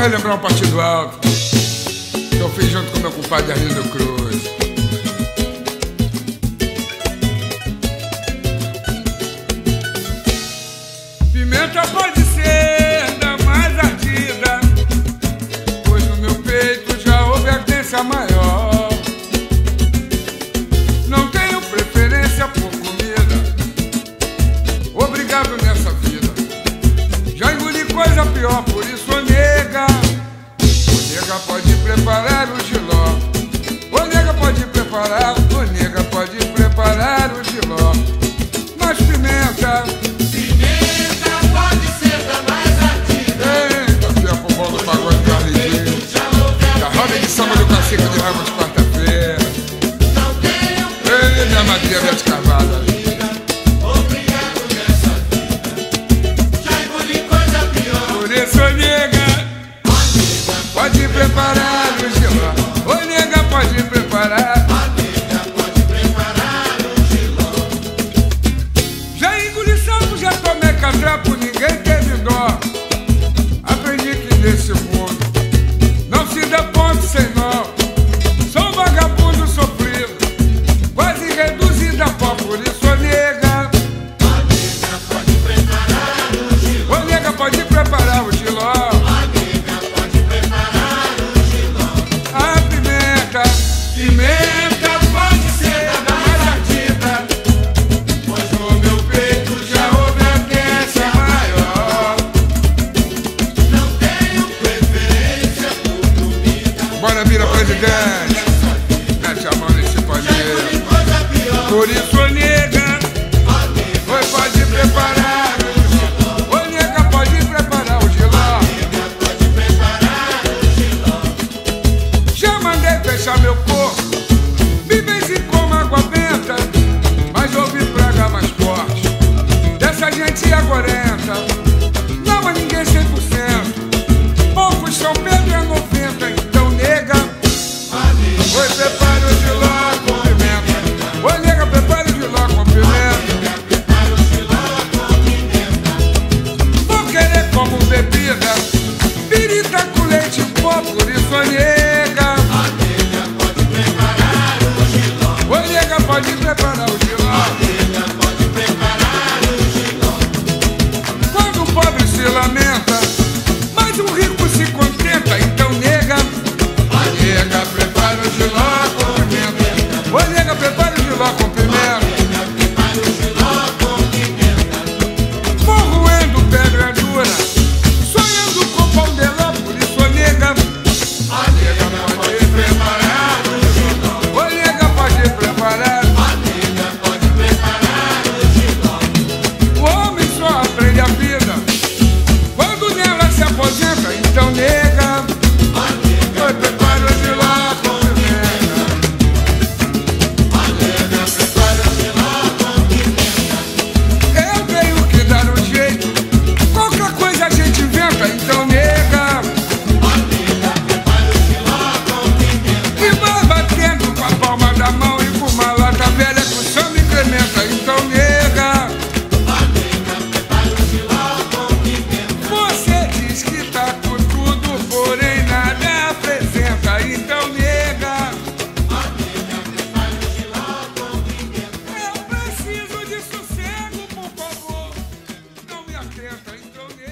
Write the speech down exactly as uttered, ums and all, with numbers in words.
relembrar um partido alto que eu fiz junto com meu compadre Arlindo Cruz. Pimenta pode ser da mais ardida, pois no meu peito já houve ardência maior. Não tenho preferência por comida, obrigado nessa vida. Já engoli coisa pior, por isso, ô nega, ô nega pode preparar o giló. Ô nega pode preparar, ô nega pode preparar o giló. Mas pimenta, pimenta pode ser da mais ardida. eita, tempo bom do pagode do Carlinhos, da roda de samba do Cacique de Ramos de quarta-feira. Não tenho Ei, minha madrinha Bete Carvalho. obrigado nessa vida. Já engoli coisa pior. Por isso, ô nega, Ó nega, pode preparar o giló. Ô nega pode preparar. ó nega, pode preparar o giló. Já engoli sapo, já tomei catrapo, ninguém teve dó. Aprendi que nesse mundo não se dá ponto sem nó. Sou um vagabundo sofrido, quase reduzido a pó. Por isso, ô nega, Ó nega, pode preparar o giló. ô nega pode preparar o giló. Ó nega, pode preparar o giló. A pimenta, pimenta pode ser da mais ardida, Pois no meu peito já houve ardência maior. não tenho preferência por comida. Bora, vira presidente, mete a mão nesse Já paneiro. engoli coisa pior. Por isso, ô nega, Ó nega, oi, pode preparar o giló. Ô nega, pode preparar o giló. nega, pode preparar o giló. Já mandei fechar meu corpo, me benzi como água benta, mas houve praga mais forte dessa gente agorenta. Não há ninguém cem por cento, poucos São Pedro é noventa. Então, nega, oi, prepare o giló com pimenta. Oi, nega, prepare o giló com pimenta. Prepara o giló com pimenta. Vou querer como bebida pirita com leite em pó. Por isso, ô nega, A nega pode preparar o giló. ô nega, pode preparar o giló. A nega pode preparar o giló. Quando o pobre se lamenta, mas o rico se contenta. Então, nega, A nega, prepara o giló com pimenta. Ô nega, prepara o giló com pimenta. nega prepara o giló com pimenta. Vou roendo pedra dura, sonhando com pão de ló. Por isso, ô nega, A nega pode preparar o giló. ô nega, pode preparar. A nega pode preparar o giló. O homem só aprende a vida quando nela se aposenta. Então, nega, A nega oi, prepara o giló com pimenta. A nega prepara o giló com pimenta. Eu tenho que dar um jeito, qualquer coisa a gente inventa. Então, nega, A nega prepara o giló com pimenta. e vai batendo com a palma da mão e com uma lata velha com samba incrementa. Então, nega, A nega prepara o giló com pimenta. você diz que tá com tudo, porém nada apresenta. Então, nega, A nega prepara o giló com pimenta. eu preciso de sossego, por favor, não me atenta. Então, nega.